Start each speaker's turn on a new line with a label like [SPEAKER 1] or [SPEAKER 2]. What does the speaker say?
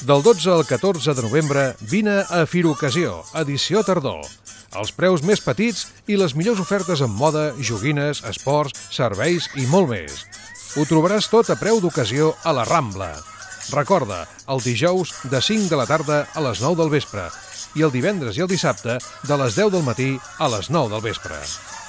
[SPEAKER 1] Del 12 al 14 de novembre vine a FiroCassió Edició Tardor. Els preus més petits i les millors ofertes en moda, joguines, esports, serveis i molt més. Ho trobaràs tot a preu d'ocasió a la Rambla. Recorda, el dijous de 5 de la tarda a les 9 del vespre i el divendres i el dissabte de les 10 del matí a les 9 del vespre.